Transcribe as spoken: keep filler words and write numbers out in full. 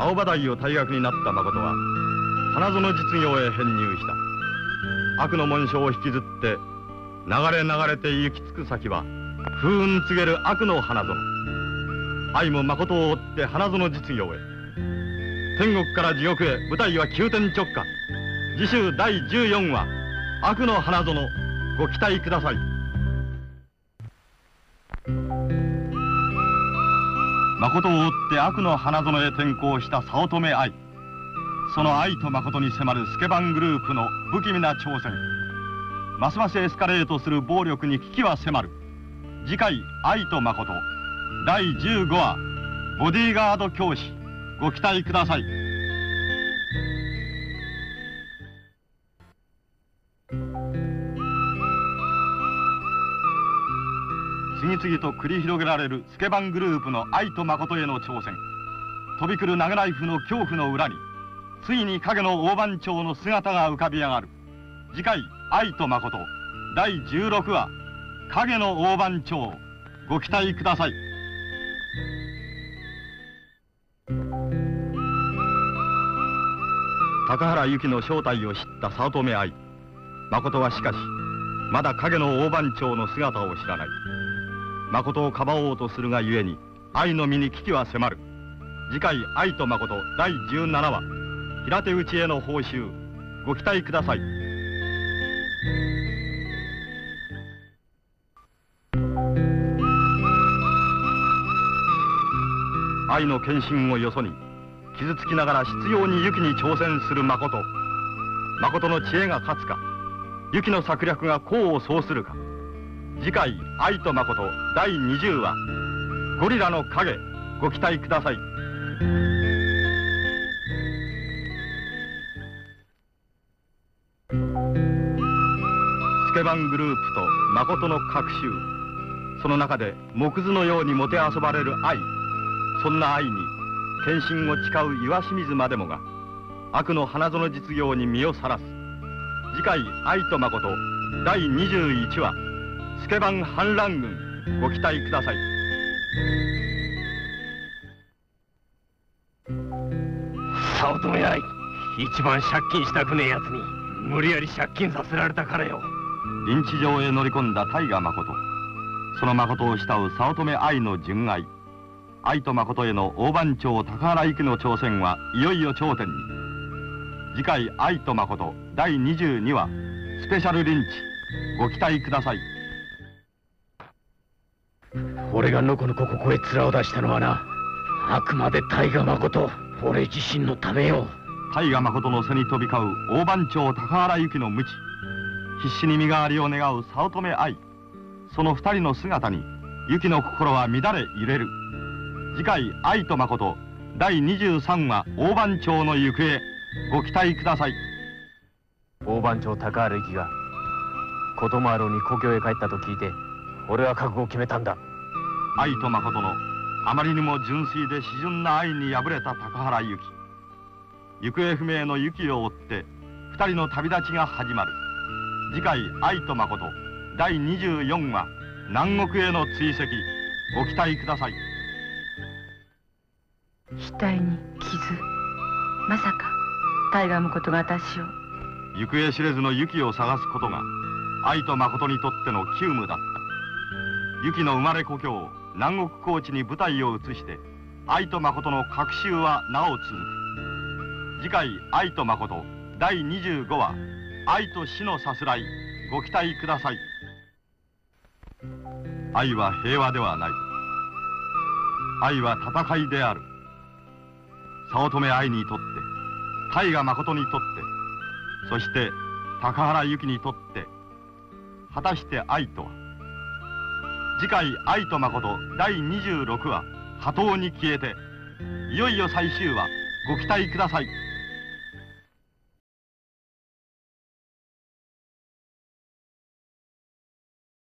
青葉台を退学になった誠は花園実業へ編入した。悪の紋章を引きずって流れ流れて行き着く先は風雲告げる悪の花園。愛も誠を追って花園実業へ。天国から地獄へ舞台は急転直下。次週だいじゅうよんわ悪の花園、ご期待ください。誠を追って悪の花園へ転校した早乙女愛。その愛と誠に迫るスケバングループの不気味な挑戦。ますますエスカレートする暴力に危機は迫る。次回愛と誠だいじゅうごわボディーガード教師、ご期待ください。次々と繰り広げられるスケバングループの愛と誠への挑戦。飛び来る投げナイフの恐怖の裏についに影の大番長の姿が浮かび上がる。次回愛と誠だいじゅうろくわ影の大番長、ご期待ください。高原由紀の正体を知った早乙女愛。誠はしかしまだ影の大番長の姿を知らない。誠をかばおうとするがゆえに愛の身に危機は迫る。次回愛と誠だいじゅうななわ平手打ちへの報酬、ご期待ください。愛の献身をよそに傷つきながら執拗に由紀に挑戦する誠。誠の知恵が勝つか、由紀の策略が功を奏するか。次回愛と誠だいにじゅうわゴリラの影、ご期待ください。スケバングループと誠の隔週。その中で木図のようにもてあそばれる愛。そんな愛に献身を誓う岩清水までもが悪の花園実業に身をさらす。次回愛と誠だいにじゅういちわスケバン反乱軍、ご期待ください。 早乙女愛、一番借金したくねえやつに無理やり借金させられたからよ。 リンチ場へ乗り込んだ大河誠。その誠を慕う早乙女愛の純愛。愛と誠への大番長高原由紀の挑戦はいよいよ頂点に。次回愛と誠だいにじゅうにわスペシャルリンチ、ご期待ください。 俺がのこのこここへ面を出したのはな、あくまで大河誠、俺自身のためよ。 大河誠の背に飛び交う大番長高原由紀の無知。必死に身代わりを願う早乙女愛。その二人の姿に由紀の心は乱れ揺れる。次回愛と誠だいにじゅうさんわ大番長の行方、ご期待ください。 大番長高原由紀がこともあろうに故郷へ帰ったと聞いて、俺は覚悟を決めたんだ。 愛と誠のあまりにも純粋で至純な愛に敗れた高原由紀。行方不明の由紀を追って二人の旅立ちが始まる。次回愛と誠だいにじゅうよんわ南国への追跡、ご期待ください。 額に傷、まさか大河誠が私を。 行方知れずの由紀を探すことが愛と誠にとっての急務だった。由紀の生まれ故郷南国高地に舞台を移して愛と誠の隔週はなお続く。次回愛と誠だいにじゅうごわ愛と死のさすらい、ご期待ください。愛は平和ではない。愛は戦いである。早乙女愛にとって、大河誠にとって、そして高原由紀にとって、果たして愛とは。次回愛と誠だいにじゅうろくわ波頭に消えて、いよいよ最終話、ご期待ください。